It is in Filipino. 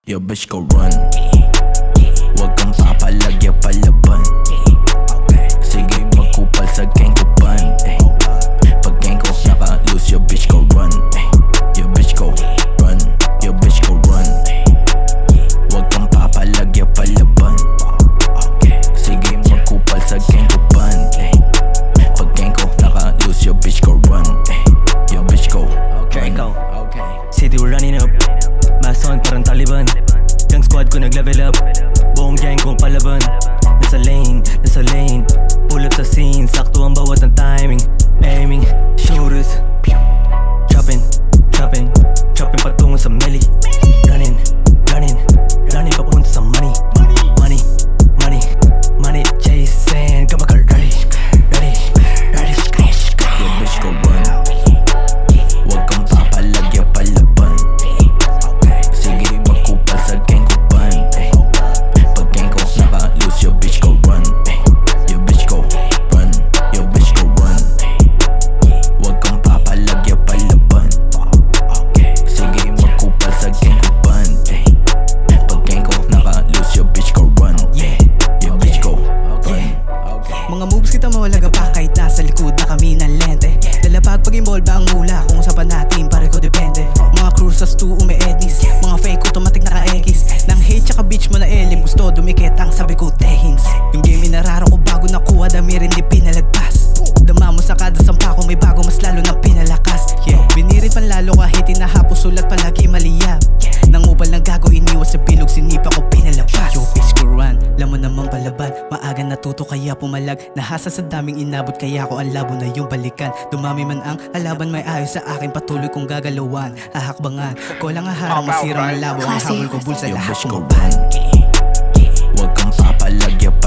Yo bitch go run. Huwag kang papalagya palaban. Sige magkupal sa gang ko ban. Pag gang ko naka-lose, yo bitch go run. Yo bitch go run. Yo bitch go run. Huwag kang papalagya palaban. Sige magkupal sa gang ko ban. Pag gang ko naka-lose, yo bitch go run. Yo bitch go run. City we're running up. Mason parang Taliban. Yung squad ko nag-level up. Buong gang ko palaban. Nasa lane pull up sa scene. Sakto ang bawat ng timing. Aiming, shooters. Chopping patungo sa meli. Running papunta sa money. Chasing, come on, ready. Yo bitch go run. Huwag kang papalagya palaban. Sige magkupal sa gang ko ban. Pag gang ko naka-lose, yo bitch go run. Yo bitch go run. Yo bitch go run. Huwag kang papalagya palaban. Sige magkupal sa gang ko ban. Pag gang ko naka-lose, yo bitch go run. Yo bitch go run. Mga moves kita mawalaga pa kahit nasa likod na kami ng lente. Lalapag pag-involve ang mula kung sa natin pare ko depende. Mga cruisers to umi-ednis, mga fake automatic naka-X. Nang hate tsaka bitch mo na elim, gusto dumikit ang sabi ko tehins. Yung game inararo ko bago nakuha, dami rin di pinalagpas. Dama mo sa kada sampa ko may bago mas lalo na pinalakas. Binirit man lalo kahit hinahapos sulat palagi maliyap. Nang upal ng gago iniwas sa bilog sinipa ko pinalapas. Yo bitch ko run, lamon naman palaban. Maaga natuto kaya pumalag. Nahasa sa daming inabot kaya ko ang labo na yung balikan. Dumami man ang alaban may ayos sa akin patuloy kong gagalawan. Hahakbangan ko lang aharang masirang ang labo. Ang habol ko bulsa lahat Huwag kang papalagya